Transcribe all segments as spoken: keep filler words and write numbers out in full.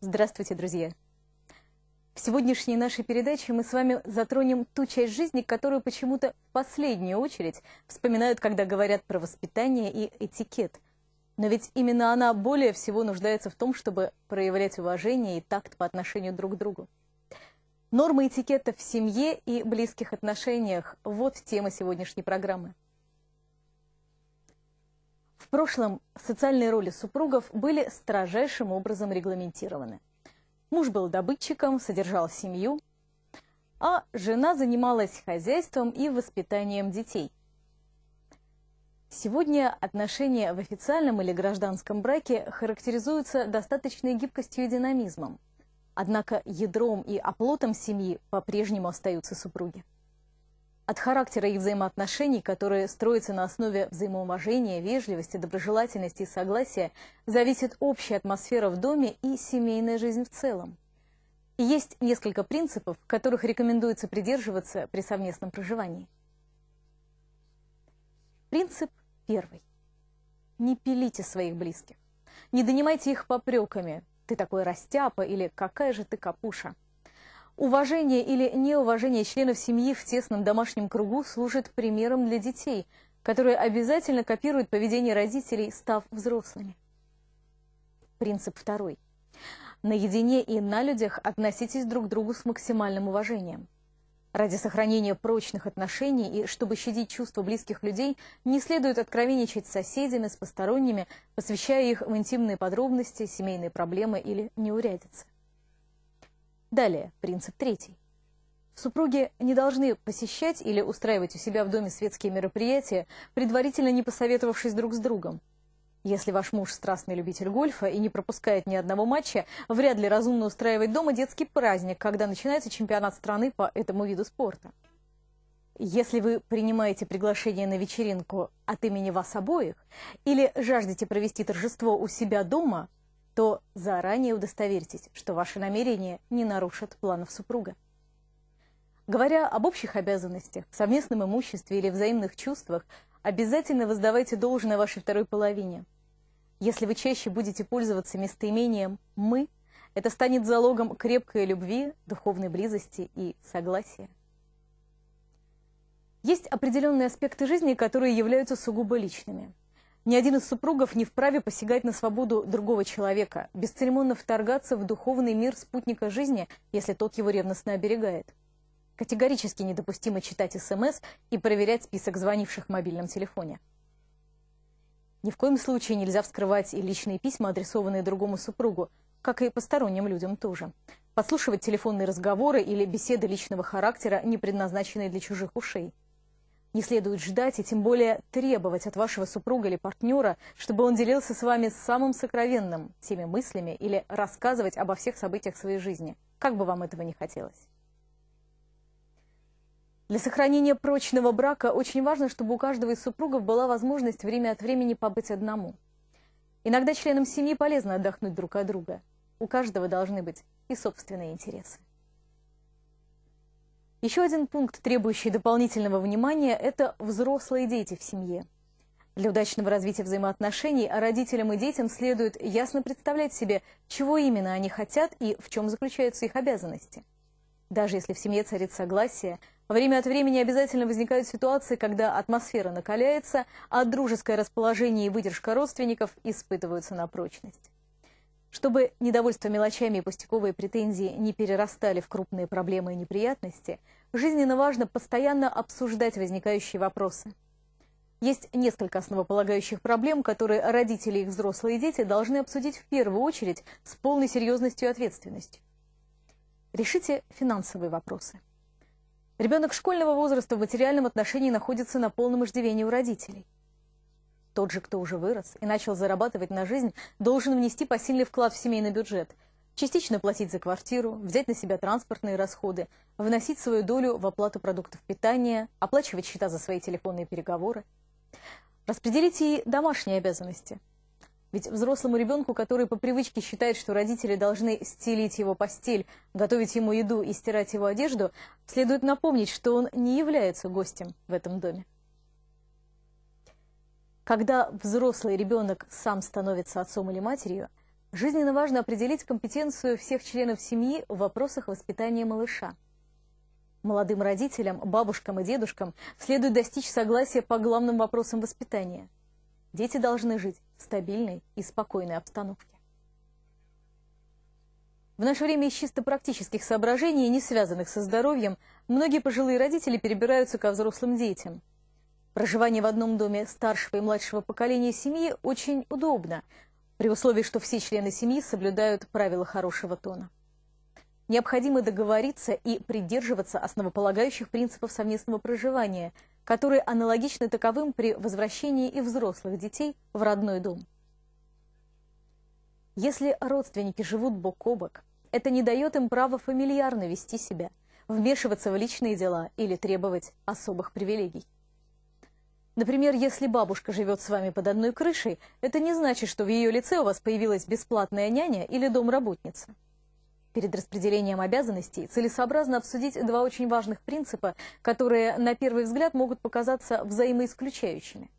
Здравствуйте, друзья! В сегодняшней нашей передаче мы с вами затронем ту часть жизни, которую почему-то в последнюю очередь вспоминают, когда говорят про воспитание и этикет. Но ведь именно она более всего нуждается в том, чтобы проявлять уважение и такт по отношению друг к другу. Нормы этикета в семье и близких отношениях – вот тема сегодняшней программы. В прошлом социальные роли супругов были строжайшим образом регламентированы. Муж был добытчиком, содержал семью, а жена занималась хозяйством и воспитанием детей. Сегодня отношения в официальном или гражданском браке характеризуются достаточной гибкостью и динамизмом. Однако ядром и оплотом семьи по-прежнему остаются супруги. От характера их взаимоотношений, которые строятся на основе взаимоуважения, вежливости, доброжелательности и согласия, зависит общая атмосфера в доме и семейная жизнь в целом. И есть несколько принципов, которых рекомендуется придерживаться при совместном проживании. Принцип первый. Не пилите своих близких. Не донимайте их попреками «ты такой растяпа» или «какая же ты капуша». Уважение или неуважение членов семьи в тесном домашнем кругу служит примером для детей, которые обязательно копируют поведение родителей, став взрослыми. Принцип второй. Наедине и на людях относитесь друг к другу с максимальным уважением. Ради сохранения прочных отношений и чтобы щадить чувства близких людей, не следует откровенничать с соседями, с посторонними, посвящая их в интимные подробности, семейные проблемы или неурядицы. Далее, принцип третий. Супруги не должны посещать или устраивать у себя в доме светские мероприятия, предварительно не посоветовавшись друг с другом. Если ваш муж страстный любитель гольфа и не пропускает ни одного матча, вряд ли разумно устраивать дома детский праздник, когда начинается чемпионат страны по этому виду спорта. Если вы принимаете приглашение на вечеринку от имени вас обоих или жаждете провести торжество у себя дома, то заранее удостоверьтесь, что ваши намерения не нарушат планов супруга. Говоря об общих обязанностях, совместном имуществе или взаимных чувствах, обязательно воздавайте должное вашей второй половине. Если вы чаще будете пользоваться местоимением «мы», это станет залогом крепкой любви, духовной близости и согласия. Есть определенные аспекты жизни, которые являются сугубо личными. Ни один из супругов не вправе посягать на свободу другого человека, бесцеремонно вторгаться в духовный мир спутника жизни, если тот его ревностно оберегает. Категорически недопустимо читать СМС и проверять список звонивших в мобильном телефоне. Ни в коем случае нельзя вскрывать и личные письма, адресованные другому супругу, как и посторонним людям тоже. Подслушивать телефонные разговоры или беседы личного характера, не предназначенные для чужих ушей. Не следует ждать и тем более требовать от вашего супруга или партнера, чтобы он делился с вами самым сокровенным, теми мыслями или рассказывать обо всех событиях своей жизни, как бы вам этого не хотелось. Для сохранения прочного брака очень важно, чтобы у каждого из супругов была возможность время от времени побыть одному. Иногда членам семьи полезно отдохнуть друг от друга. У каждого должны быть и собственные интересы. Еще один пункт, требующий дополнительного внимания, это взрослые дети в семье. Для удачного развития взаимоотношений родителям и детям следует ясно представлять себе, чего именно они хотят и в чем заключаются их обязанности. Даже если в семье царит согласие, время от времени обязательно возникают ситуации, когда атмосфера накаляется, а дружеское расположение и выдержка родственников испытываются на прочность. Чтобы недовольство мелочами и пустяковые претензии не перерастали в крупные проблемы и неприятности, жизненно важно постоянно обсуждать возникающие вопросы. Есть несколько основополагающих проблем, которые родители и их взрослые дети должны обсудить в первую очередь с полной серьезностью и ответственностью. Решите финансовые вопросы. Ребенок школьного возраста в материальном отношении находится на полном иждивении у родителей. Тот же, кто уже вырос и начал зарабатывать на жизнь, должен внести посильный вклад в семейный бюджет, частично платить за квартиру, взять на себя транспортные расходы, вносить свою долю в оплату продуктов питания, оплачивать счета за свои телефонные переговоры. Распределите и домашние обязанности. Ведь взрослому ребенку, который по привычке считает, что родители должны стелить его постель, готовить ему еду и стирать его одежду, следует напомнить, что он не является гостем в этом доме. Когда взрослый ребенок сам становится отцом или матерью, Жизненно важно определить компетенцию всех членов семьи в вопросах воспитания малыша. Молодым родителям, бабушкам и дедушкам следует достичь согласия по главным вопросам воспитания. Дети должны жить в стабильной и спокойной обстановке. В наше время из чисто практических соображений, не связанных со здоровьем, многие пожилые родители перебираются ко взрослым детям. Проживание в одном доме старшего и младшего поколения семьи очень удобно, при условии, что все члены семьи соблюдают правила хорошего тона. Необходимо договориться и придерживаться основополагающих принципов совместного проживания, которые аналогичны таковым при возвращении и взрослых детей в родной дом. Если родственники живут бок о бок, это не дает им права фамильярно вести себя, вмешиваться в личные дела или требовать особых привилегий. Например, если бабушка живет с вами под одной крышей, это не значит, что в ее лице у вас появилась бесплатная няня или домработница. Перед распределением обязанностей целесообразно обсудить два очень важных принципа, которые на первый взгляд могут показаться взаимоисключающими.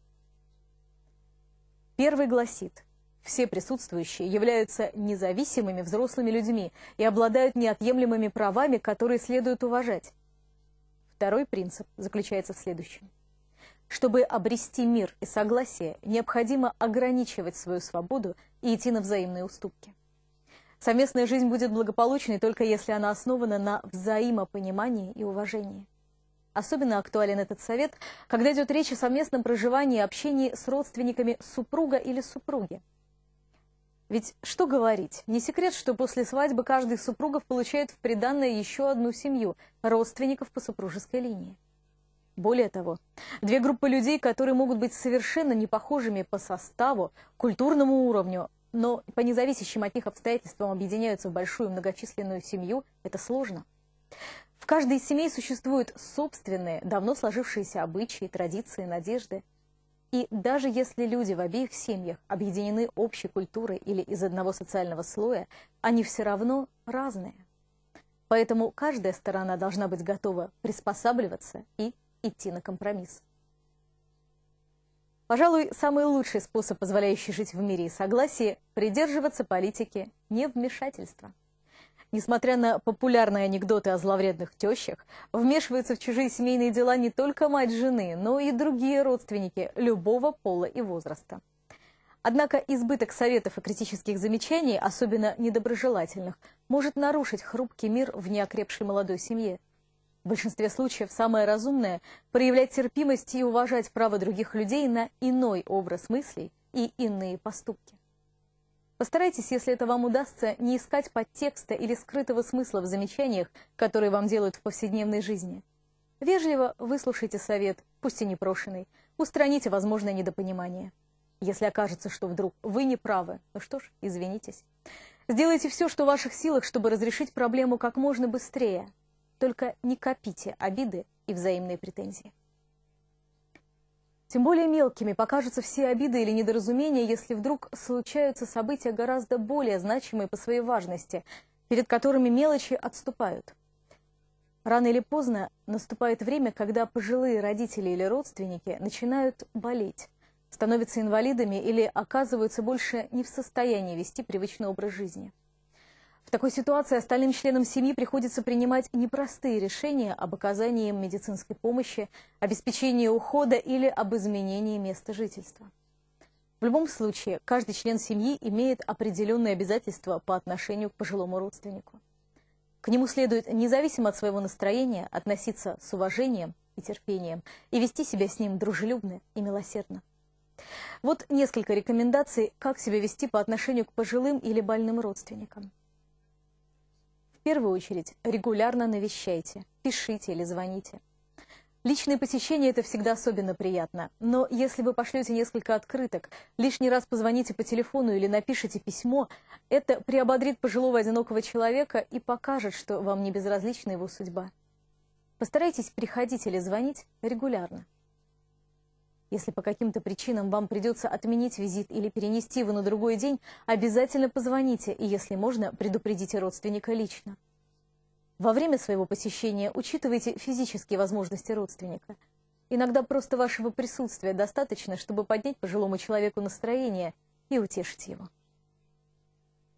Первый гласит: все присутствующие являются независимыми взрослыми людьми и обладают неотъемлемыми правами, которые следует уважать. Второй принцип заключается в следующем. Чтобы обрести мир и согласие, необходимо ограничивать свою свободу и идти на взаимные уступки. Совместная жизнь будет благополучной только если она основана на взаимопонимании и уважении. Особенно актуален этот совет, когда идет речь о совместном проживании и общении с родственниками супруга или супруги. Ведь что говорить, не секрет, что после свадьбы каждый из супругов получает в приданое еще одну семью – родственников по супружеской линии. Более того, две группы людей, которые могут быть совершенно не похожими по составу, культурному уровню, но по независящим от них обстоятельствам объединяются в большую многочисленную семью, это сложно. В каждой из семей существуют собственные, давно сложившиеся обычаи, традиции, надежды. И даже если люди в обеих семьях объединены общей культурой или из одного социального слоя, они все равно разные. Поэтому каждая сторона должна быть готова приспосабливаться и идти на компромисс. Пожалуй, самый лучший способ, позволяющий жить в мире и согласии, придерживаться политики невмешательства. Несмотря на популярные анекдоты о зловредных тещах, вмешиваются в чужие семейные дела не только мать жены, но и другие родственники любого пола и возраста. Однако избыток советов и критических замечаний, особенно недоброжелательных, может нарушить хрупкий мир в неокрепшей молодой семье. В большинстве случаев самое разумное – проявлять терпимость и уважать право других людей на иной образ мыслей и иные поступки. Постарайтесь, если это вам удастся, не искать подтекста или скрытого смысла в замечаниях, которые вам делают в повседневной жизни. Вежливо выслушайте совет, пусть и непрошенный, устраните возможное недопонимание. Если окажется, что вдруг вы не правы, ну что ж, извинитесь. Сделайте все, что в ваших силах, чтобы разрешить проблему как можно быстрее. Только не копите обиды и взаимные претензии. Тем более мелкими покажутся все обиды или недоразумения, если вдруг случаются события гораздо более значимые по своей важности, перед которыми мелочи отступают. Рано или поздно наступает время, когда пожилые родители или родственники начинают болеть, становятся инвалидами или оказываются больше не в состоянии вести привычный образ жизни. В такой ситуации остальным членам семьи приходится принимать непростые решения об оказании им медицинской помощи, обеспечении ухода или об изменении места жительства. В любом случае, каждый член семьи имеет определенные обязательства по отношению к пожилому родственнику. К нему следует, независимо от своего настроения, относиться с уважением и терпением и вести себя с ним дружелюбно и милосердно. Вот несколько рекомендаций, как себя вести по отношению к пожилым или больным родственникам. В первую очередь, регулярно навещайте, пишите или звоните. Личные посещения – это всегда особенно приятно, но если вы пошлете несколько открыток, лишний раз позвоните по телефону или напишите письмо, это приободрит пожилого одинокого человека и покажет, что вам не безразлична его судьба. Постарайтесь приходить или звонить регулярно. Если по каким-то причинам вам придется отменить визит или перенести его на другой день, обязательно позвоните и, если можно, предупредите родственника лично. Во время своего посещения учитывайте физические возможности родственника. Иногда просто вашего присутствия достаточно, чтобы поднять пожилому человеку настроение и утешить его.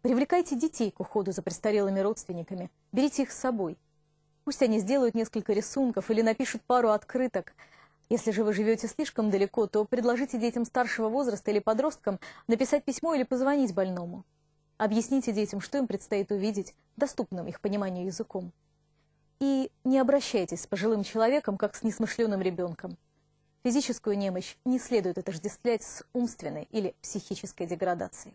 Привлекайте детей к уходу за престарелыми родственниками, берите их с собой. Пусть они сделают несколько рисунков или напишут пару открыток. Если же вы живете слишком далеко, то предложите детям старшего возраста или подросткам написать письмо или позвонить больному. Объясните детям, что им предстоит увидеть, доступным их пониманию языком. И не обращайтесь с пожилым человеком, как с несмышленым ребенком. Физическую немощь не следует отождествлять с умственной или психической деградацией.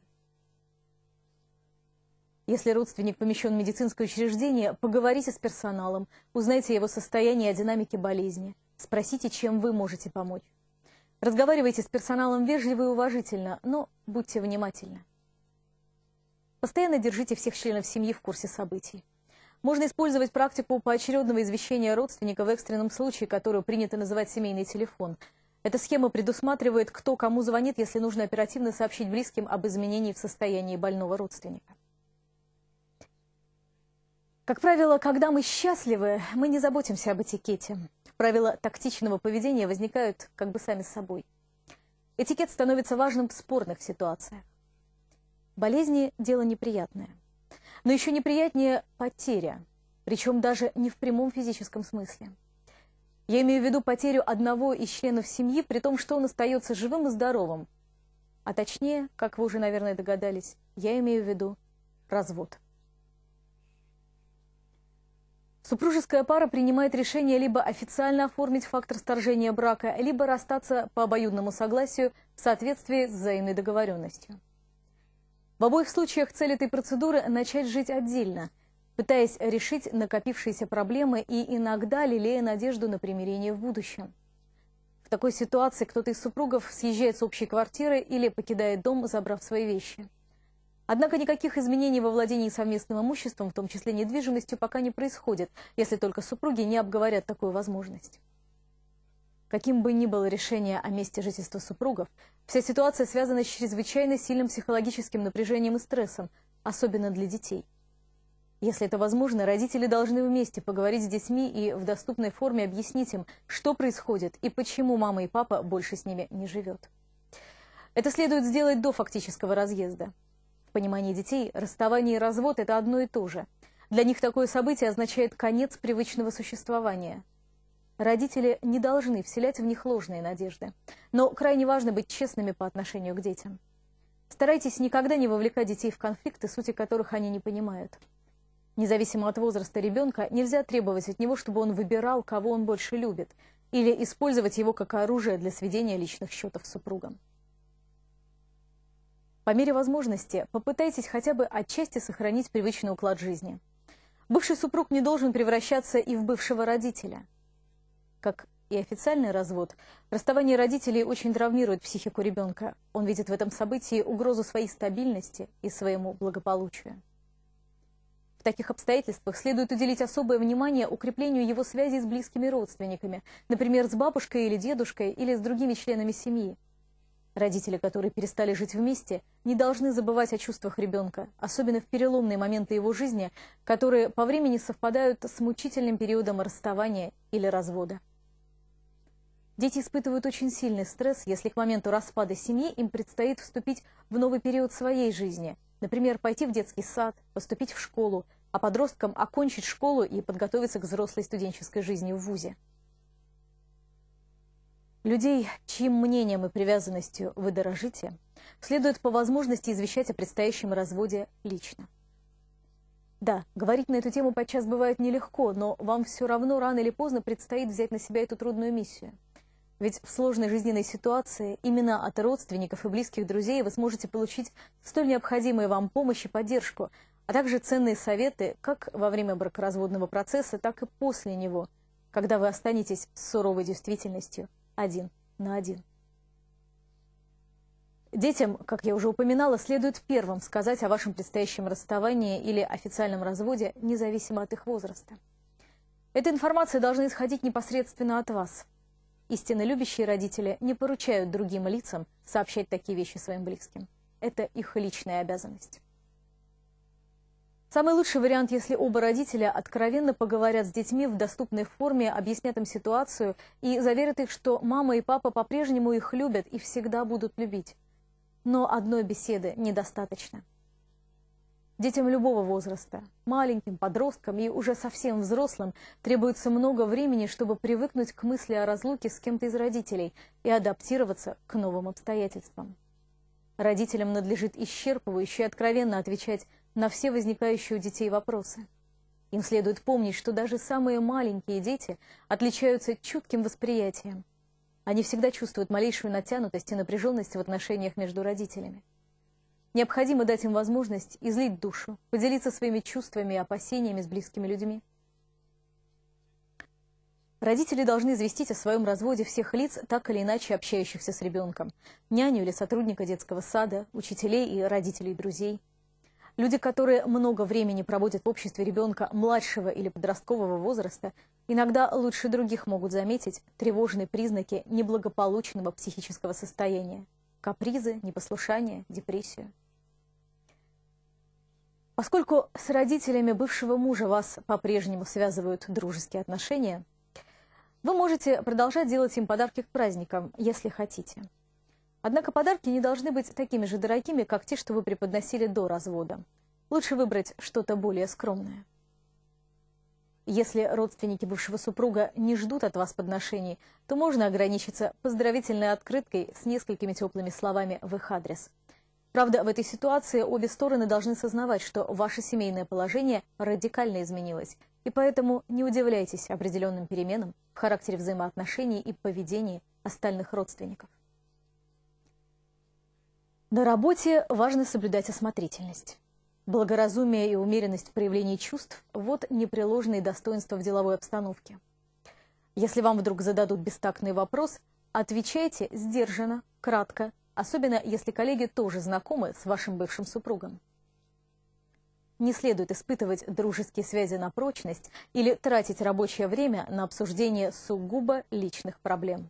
Если родственник помещен в медицинское учреждение, поговорите с персоналом, узнайте о его состоянии и о динамике болезни, спросите, чем вы можете помочь. Разговаривайте с персоналом вежливо и уважительно, но будьте внимательны. Постоянно держите всех членов семьи в курсе событий. Можно использовать практику поочередного извещения родственника в экстренном случае, которую принято называть семейный телефон. Эта схема предусматривает, кто кому звонит, если нужно оперативно сообщить близким об изменении в состоянии больного родственника. Как правило, когда мы счастливы, мы не заботимся об этикете. Правила тактичного поведения возникают как бы сами собой. Этикет становится важным в спорных ситуациях. Болезни – дело неприятное. Но еще неприятнее потеря, причем даже не в прямом физическом смысле. Я имею в виду потерю одного из членов семьи, при том, что он остается живым и здоровым. А точнее, как вы уже, наверное, догадались, я имею в виду развод. Супружеская пара принимает решение либо официально оформить факт расторжения брака, либо расстаться по обоюдному согласию в соответствии с взаимной договоренностью. В обоих случаях цель этой процедуры – начать жить отдельно, пытаясь решить накопившиеся проблемы и иногда лелея надежду на примирение в будущем. В такой ситуации кто-то из супругов съезжает с общей квартиры или покидает дом, забрав свои вещи. Однако никаких изменений во владении совместным имуществом, в том числе недвижимостью, пока не происходит, если только супруги не обговорят такую возможность. Каким бы ни было решение о месте жительства супругов, вся ситуация связана с чрезвычайно сильным психологическим напряжением и стрессом, особенно для детей. Если это возможно, родители должны вместе поговорить с детьми и в доступной форме объяснить им, что происходит и почему мама и папа больше с ними не живет. Это следует сделать до фактического разъезда. В понимании детей расставание и развод – это одно и то же. Для них такое событие означает конец привычного существования. Родители не должны вселять в них ложные надежды. Но крайне важно быть честными по отношению к детям. Старайтесь никогда не вовлекать детей в конфликты, сути которых они не понимают. Независимо от возраста ребенка, нельзя требовать от него, чтобы он выбирал, кого он больше любит, или использовать его как оружие для сведения личных счетов с супругом. По мере возможности попытайтесь хотя бы отчасти сохранить привычный уклад жизни. Бывший супруг не должен превращаться и в бывшего родителя. Как и официальный развод, расставание родителей очень травмирует психику ребенка. Он видит в этом событии угрозу своей стабильности и своему благополучию. В таких обстоятельствах следует уделить особое внимание укреплению его связей с близкими родственниками, например, с бабушкой или дедушкой или с другими членами семьи. Родители, которые перестали жить вместе, не должны забывать о чувствах ребенка, особенно в переломные моменты его жизни, которые по времени совпадают с мучительным периодом расставания или развода. Дети испытывают очень сильный стресс, если к моменту распада семьи им предстоит вступить в новый период своей жизни, например, пойти в детский сад, поступить в школу, а подросткам окончить школу и подготовиться к взрослой студенческой жизни в вузе. Людей, чьим мнением и привязанностью вы дорожите, следует по возможности извещать о предстоящем разводе лично. Да, говорить на эту тему подчас бывает нелегко, но вам все равно рано или поздно предстоит взять на себя эту трудную миссию. Ведь в сложной жизненной ситуации именно от родственников и близких друзей вы сможете получить столь необходимую вам помощь и поддержку, а также ценные советы как во время бракоразводного процесса, так и после него, когда вы останетесь с суровой действительностью один на один. Детям, как я уже упоминала, следует первым сказать о вашем предстоящем расставании или официальном разводе, независимо от их возраста. Эта информация должна исходить непосредственно от вас. Истинно любящие родители не поручают другим лицам сообщать такие вещи своим близким. Это их личная обязанность. Самый лучший вариант, если оба родителя откровенно поговорят с детьми в доступной форме, объяснят им ситуацию и заверят их, что мама и папа по-прежнему их любят и всегда будут любить. Но одной беседы недостаточно. Детям любого возраста, маленьким, подросткам и уже совсем взрослым, требуется много времени, чтобы привыкнуть к мысли о разлуке с кем-то из родителей и адаптироваться к новым обстоятельствам. Родителям надлежит исчерпывающе и откровенно отвечать на все возникающие у детей вопросы. Им следует помнить, что даже самые маленькие дети отличаются чутким восприятием. Они всегда чувствуют малейшую натянутость и напряженность в отношениях между родителями. Необходимо дать им возможность излить душу, поделиться своими чувствами и опасениями с близкими людьми. Родители должны известить о своем разводе всех лиц, так или иначе общающихся с ребенком, няню или сотрудника детского сада, учителей и родителей друзей. Люди, которые много времени проводят в обществе ребенка младшего или подросткового возраста, иногда лучше других могут заметить тревожные признаки неблагополучного психического состояния – капризы, непослушание, депрессию. Поскольку с родителями бывшего мужа вас по-прежнему связывают дружеские отношения, вы можете продолжать делать им подарки к праздникам, если хотите. Однако подарки не должны быть такими же дорогими, как те, что вы преподносили до развода. Лучше выбрать что-то более скромное. Если родственники бывшего супруга не ждут от вас подношений, то можно ограничиться поздравительной открыткой с несколькими теплыми словами в их адрес. Правда, в этой ситуации обе стороны должны сознавать, что ваше семейное положение радикально изменилось, и поэтому не удивляйтесь определенным переменам в характере взаимоотношений и поведении остальных родственников. На работе важно соблюдать осмотрительность. Благоразумие и умеренность в проявлении чувств – вот непреложные достоинства в деловой обстановке. Если вам вдруг зададут бестактный вопрос, отвечайте сдержанно, кратко, особенно если коллеги тоже знакомы с вашим бывшим супругом. Не следует испытывать дружеские связи на прочность или тратить рабочее время на обсуждение сугубо личных проблем.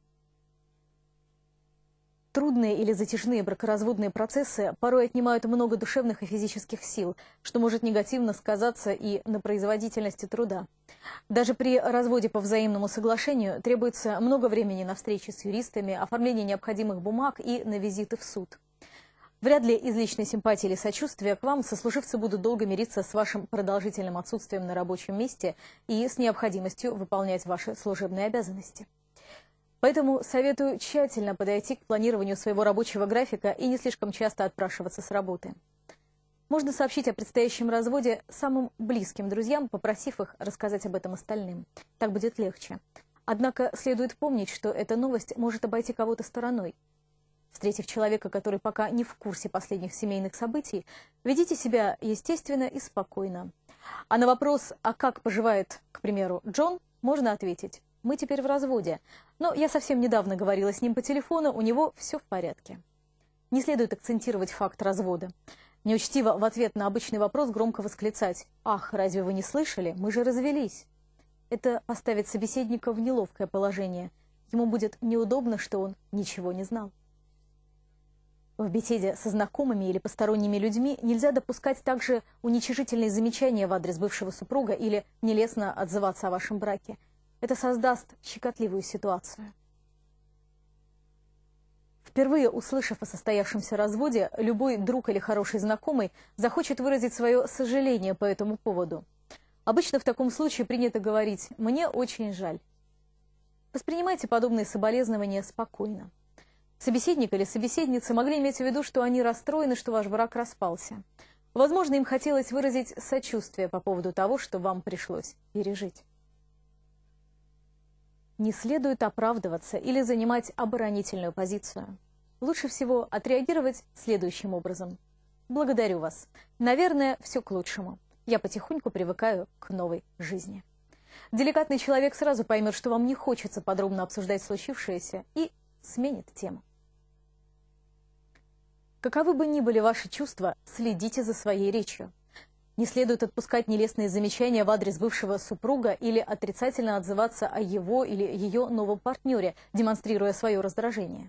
Трудные или затяжные бракоразводные процессы порой отнимают много душевных и физических сил, что может негативно сказаться и на производительности труда. Даже при разводе по взаимному соглашению требуется много времени на встречи с юристами, оформление необходимых бумаг и на визиты в суд. Вряд ли из личной симпатии или сочувствия к вам сослуживцы будут долго мириться с вашим продолжительным отсутствием на рабочем месте и с необходимостью выполнять ваши служебные обязанности. Поэтому советую тщательно подойти к планированию своего рабочего графика и не слишком часто отпрашиваться с работы. Можно сообщить о предстоящем разводе самым близким друзьям, попросив их рассказать об этом остальным. Так будет легче. Однако следует помнить, что эта новость может обойти кого-то стороной. Встретив человека, который пока не в курсе последних семейных событий, ведите себя естественно и спокойно. А на вопрос, а как поживает, к примеру, Джон, можно ответить: мы теперь в разводе, но я совсем недавно говорила с ним по телефону, у него все в порядке. Не следует акцентировать факт развода. Неучтиво в ответ на обычный вопрос громко восклицать: «Ах, разве вы не слышали? Мы же развелись!» Это поставит собеседника в неловкое положение. Ему будет неудобно, что он ничего не знал. В беседе со знакомыми или посторонними людьми нельзя допускать также уничижительные замечания в адрес бывшего супруга или нелестно отзываться о вашем браке. Это создаст щекотливую ситуацию. Впервые услышав о состоявшемся разводе, любой друг или хороший знакомый захочет выразить свое сожаление по этому поводу. Обычно в таком случае принято говорить: «Мне очень жаль». Воспринимайте подобные соболезнования спокойно. Собеседник или собеседница могли иметь в виду, что они расстроены, что ваш брак распался. Возможно, им хотелось выразить сочувствие по поводу того, что вам пришлось пережить. Не следует оправдываться или занимать оборонительную позицию. Лучше всего отреагировать следующим образом. Благодарю вас. Наверное, все к лучшему. Я потихоньку привыкаю к новой жизни. Деликатный человек сразу поймет, что вам не хочется подробно обсуждать случившееся, и сменит тему. Каковы бы ни были ваши чувства, следите за своей речью. Не следует отпускать нелестные замечания в адрес бывшего супруга или отрицательно отзываться о его или ее новом партнере, демонстрируя свое раздражение.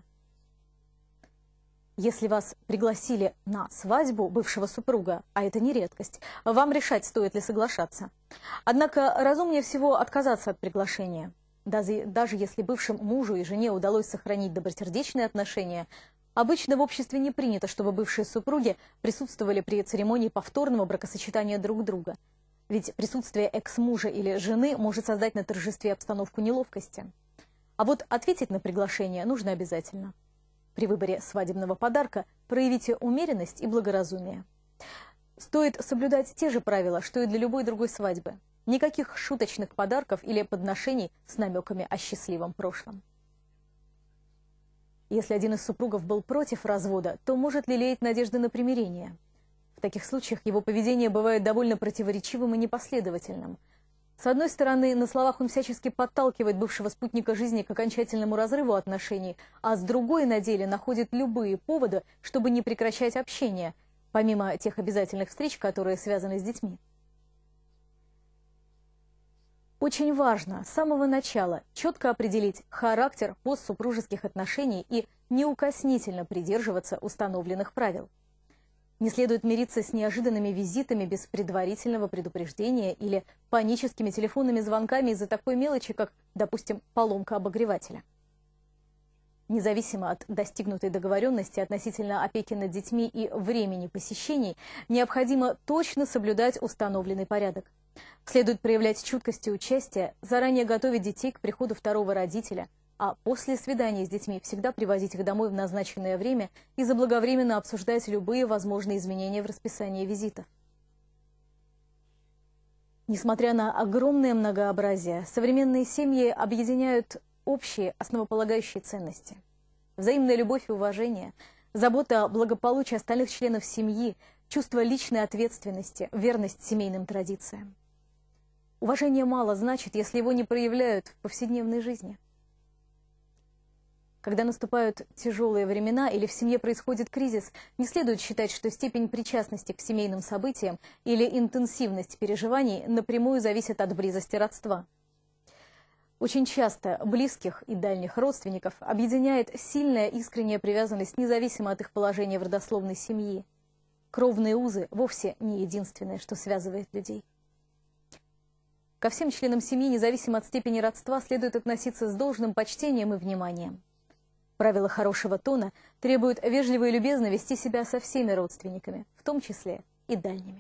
Если вас пригласили на свадьбу бывшего супруга, а это не редкость, вам решать, стоит ли соглашаться. Однако разумнее всего отказаться от приглашения. Даже, даже если бывшему мужу и жене удалось сохранить добросердечные отношения, Обычно в обществе не принято, чтобы бывшие супруги присутствовали при церемонии повторного бракосочетания друг друга. Ведь присутствие экс-мужа или жены может создать на торжестве обстановку неловкости. А вот ответить на приглашение нужно обязательно. При выборе свадебного подарка проявите умеренность и благоразумие. Стоит соблюдать те же правила, что и для любой другой свадьбы. Никаких шуточных подарков или подношений с намеками о счастливом прошлом. Если один из супругов был против развода, то может лелеять надежды на примирение. В таких случаях его поведение бывает довольно противоречивым и непоследовательным. С одной стороны, на словах он всячески подталкивает бывшего спутника жизни к окончательному разрыву отношений, а с другой на деле находит любые поводы, чтобы не прекращать общение, помимо тех обязательных встреч, которые связаны с детьми. Очень важно с самого начала четко определить характер постсупружеских отношений и неукоснительно придерживаться установленных правил. Не следует мириться с неожиданными визитами без предварительного предупреждения или паническими телефонными звонками из-за такой мелочи, как, допустим, поломка обогревателя. Независимо от достигнутой договоренности относительно опеки над детьми и времени посещений, необходимо точно соблюдать установленный порядок. Следует проявлять чуткость и участие, заранее готовить детей к приходу второго родителя, а после свидания с детьми всегда привозить их домой в назначенное время и заблаговременно обсуждать любые возможные изменения в расписании визитов. Несмотря на огромное многообразие, современные семьи объединяют общие основополагающие ценности. Взаимная любовь и уважение, забота о благополучии остальных членов семьи, чувство личной ответственности, верность семейным традициям. Уважение мало значит, если его не проявляют в повседневной жизни. Когда наступают тяжелые времена или в семье происходит кризис, не следует считать, что степень причастности к семейным событиям или интенсивность переживаний напрямую зависит от близости родства. Очень часто близких и дальних родственников объединяет сильная искренняя привязанность, независимо от их положения в родословной семьи. Кровные узы вовсе не единственное, что связывает людей. Ко всем членам семьи, независимо от степени родства, следует относиться с должным почтением и вниманием. Правила хорошего тона требуют вежливо и любезно вести себя со всеми родственниками, в том числе и дальними.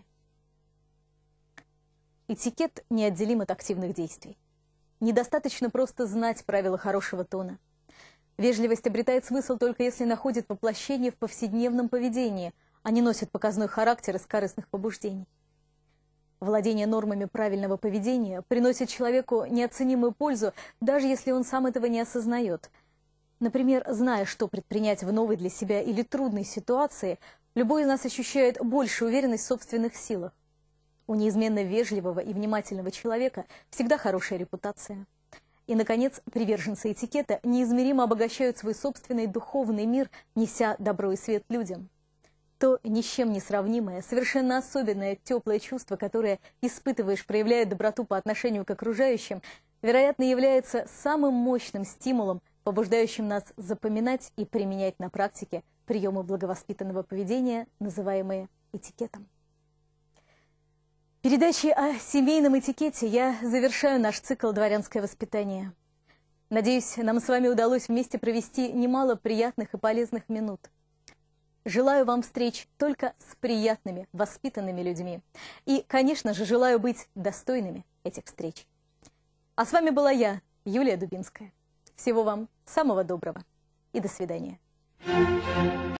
Этикет неотделим от активных действий. Недостаточно просто знать правила хорошего тона. Вежливость обретает смысл только если находит воплощение в повседневном поведении, а не носит показной характер из корыстных побуждений. Владение нормами правильного поведения приносит человеку неоценимую пользу, даже если он сам этого не осознает. Например, зная, что предпринять в новой для себя или трудной ситуации, любой из нас ощущает большую уверенность в собственных силах. У неизменно вежливого и внимательного человека всегда хорошая репутация. И, наконец, приверженцы этикета неизмеримо обогащают свой собственный духовный мир, неся добро и свет людям. То ни с чем не сравнимое, совершенно особенное теплое чувство, которое испытываешь, проявляя доброту по отношению к окружающим, вероятно, является самым мощным стимулом, побуждающим нас запоминать и применять на практике приемы благовоспитанного поведения, называемые этикетом. Передачей о семейном этикете я завершаю наш цикл «Дворянское воспитание». Надеюсь, нам с вами удалось вместе провести немало приятных и полезных минут. Желаю вам встреч только с приятными, воспитанными людьми. И, конечно же, желаю быть достойными этих встреч. А с вами была я, Юлия Дубинская. Всего вам самого доброго и до свидания.